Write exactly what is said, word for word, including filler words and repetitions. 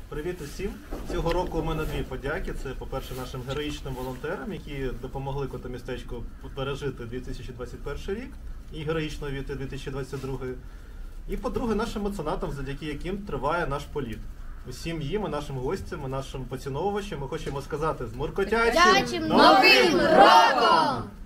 Привіт усім! Цього року у мене дві подяки. Це, по-перше, нашим героїчним волонтерам, які допомогли Котомістечку пережити дві тисячі двадцять перший рік і героїчно війти дві тисячі двадцять другий. І, по-друге, нашим меценатам, завдяки яким триває наш політ. Усім їм, і нашим гостям, і нашим поціновувачам ми хочемо сказати з муркотячим Новим роком!